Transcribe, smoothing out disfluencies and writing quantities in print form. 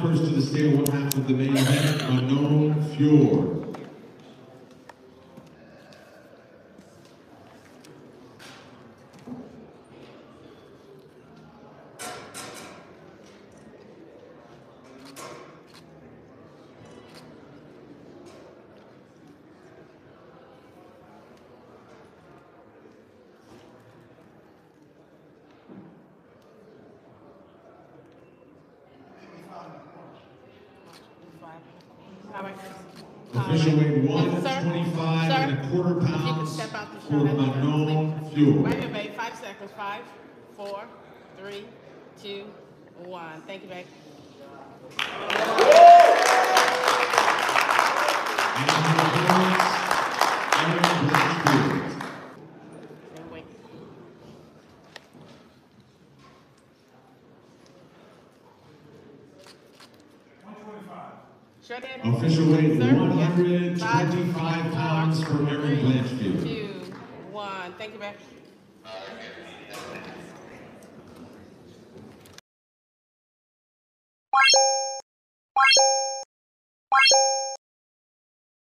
first to the stable, one half of the main event, Unknown Fjord. Official weight 125 and a quarter pounds for Unknown Fjord. Right here, babe. 5 seconds. 5, 4, 3, 2, 1. Thank you, babe. Official weight 125 pounds for Aaron Blanchfield. 2, 1. Thank you, babe.